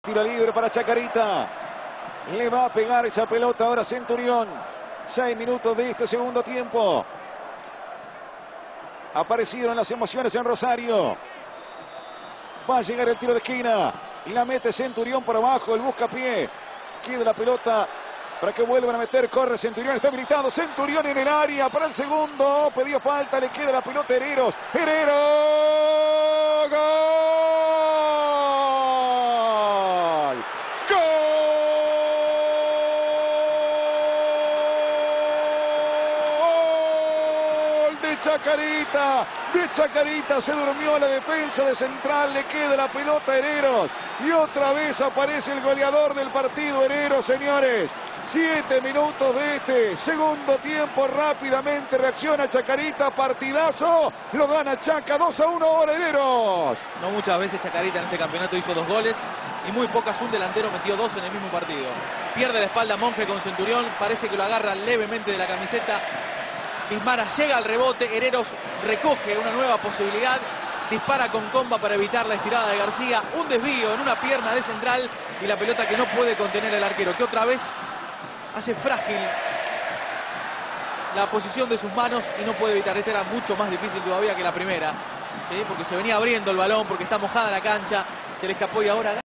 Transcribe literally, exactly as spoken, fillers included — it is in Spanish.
Tiro libre para Chacarita. Le va a pegar esa pelota ahora Centurión. Seis minutos de este segundo tiempo. Aparecieron las emociones en Rosario. Va a llegar el tiro de esquina. Y la mete Centurión por abajo. El buscapié. Queda la pelota para que vuelvan a meter. Corre Centurión. Está habilitado. Centurión en el área para el segundo. Pidió falta. Le queda la pelota a Hereros. Hereros. ¡Gol! ¡Gol! De Chacarita. De Chacarita. Se durmió la defensa de Central. Le queda la pelota a Hereros. Y otra vez aparece el goleador del partido, Hereros, señores. Siete minutos de este segundo tiempo. Rápidamente reacciona Chacarita. Partidazo. Lo gana Chaca. dos a uno ahora Hereros. No muchas veces Chacarita en este campeonato hizo dos goles. Y muy pocas un delantero metió dos en el mismo partido. Pierde la espalda Monje con Centurión. Parece que lo agarra levemente de la camiseta. Bismara llega al rebote. Hereros recoge una nueva posibilidad. Dispara con comba para evitar la estirada de García. Un desvío en una pierna de Central. Y la pelota que no puede contener el arquero. Que otra vez hace frágil la posición de sus manos. Y no puede evitar. Esta era mucho más difícil todavía que la primera. ¿Sí? Porque se venía abriendo el balón. Porque está mojada la cancha. Se le escapó y ahora...